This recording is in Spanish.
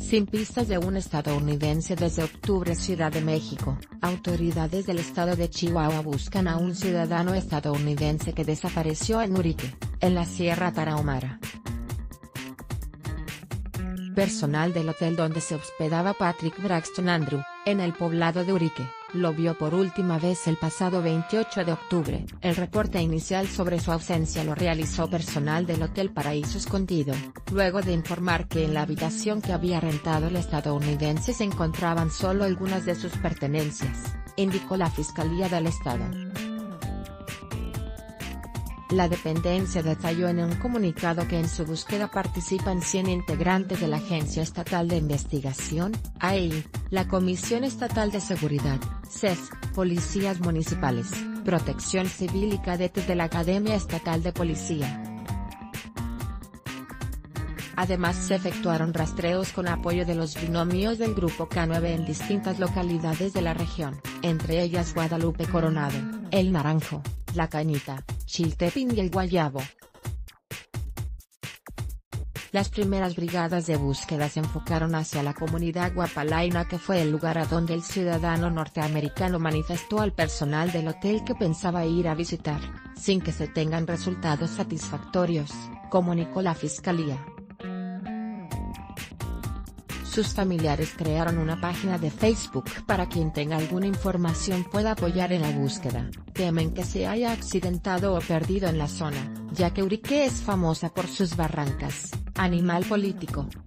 Sin pistas de un estadounidense desde octubre. Ciudad de México, autoridades del estado de Chihuahua buscan a un ciudadano estadounidense que desapareció en Urique, en la Sierra Tarahumara. Personal del hotel donde se hospedaba Patrick Braxton Andrew, en el poblado de Urique, lo vio por última vez el pasado 28 de octubre. El reporte inicial sobre su ausencia lo realizó personal del Hotel Paraíso Escondido, luego de informar que en la habitación que había rentado el estadounidense se encontraban solo algunas de sus pertenencias, indicó la Fiscalía del Estado. La dependencia detalló en un comunicado que en su búsqueda participan 100 integrantes de la Agencia Estatal de Investigación, AEI, la Comisión Estatal de Seguridad, CES, policías municipales, Protección Civil y cadetes de la Academia Estatal de Policía. Además se efectuaron rastreos con apoyo de los binomios del Grupo K9 en distintas localidades de la región, entre ellas Guadalupe Coronado, El Naranjo, La Cañita, Chiltepín y El Guayabo. Las primeras brigadas de búsqueda se enfocaron hacia la comunidad Guapalaina, que fue el lugar a donde el ciudadano norteamericano manifestó al personal del hotel que pensaba ir a visitar, sin que se tengan resultados satisfactorios, comunicó la Fiscalía. Sus familiares crearon una página de Facebook para quien tenga alguna información pueda apoyar en la búsqueda. Temen que se haya accidentado o perdido en la zona, ya que Urique es famosa por sus barrancas. Animal político.